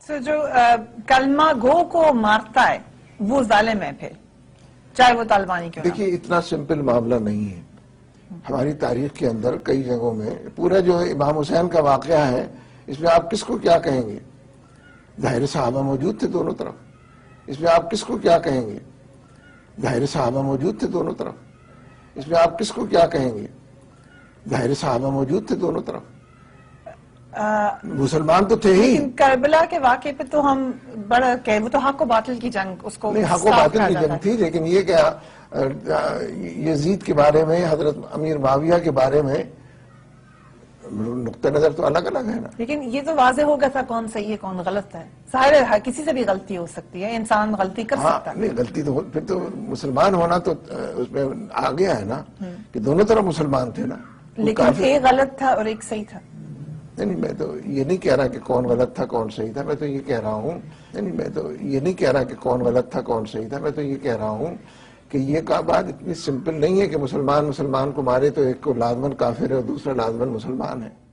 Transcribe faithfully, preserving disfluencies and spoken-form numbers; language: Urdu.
So, جو کلمہ گو کو مارتا ہے وہ ظالم ہے پھر چاہے وہ طالبانی کیوں نہ ہو۔ دیکھیے اتنا سمپل معاملہ نہیں ہے. ہماری تاریخ کے اندر کئی جگہوں میں پورا جو امام حسین کا واقعہ ہے اس میں آپ کس کو کیا کہیں گے؟ ظاہر صحابہ موجود تھے دونوں طرف. اس میں آپ کس کو کیا کہیں گے؟ ظاہر صحابہ موجود تھے دونوں طرف. اس میں آپ کس کو کیا کہیں گے؟ ظاہر صحابہ موجود تھے دونوں طرف. مسلمان تو تھے ہی. لیکن کربلا کے واقعے پہ تو ہم بڑا کہ وہ تو حق و باطل کی جنگ اس کو نہیں، حق و باطل کی جنگ تھی، لیکن یہ کیا یزید کے بارے میں حضرت امیر معاویہ کے بارے میں نقطہ نظر تو الگ الگ ہے نا. لیکن یہ تو واضح ہوگا تھا کون صحیح ہے کون غلط ہے. ظاہر ہے کسی سے بھی غلطی ہو سکتی ہے، انسان غلطی کر سکتا ہے. نہیں غلطی تو پھر تو مسلمان ہونا تو اس میں آ گیا ہے نا کہ دونوں طرف مسلمان تھے نا. لیکن ایک غلط تھا اور ایک صحیح تھا. نہیں میں تو یہ نہیں کہہ رہا کہ کون غلط تھا کون صحیح تھا. میں تو یہ کہہ رہا ہوں نہیں میں تو یہ نہیں کہہ رہا کہ کون غلط تھا کون صحیح تھا. میں تو یہ کہہ رہا ہوں کہ یہ کا بات اتنی سمپل نہیں ہے کہ مسلمان مسلمان کو مارے تو ایک کو لازماً کافر ہے اور دوسرا لازماً مسلمان ہے.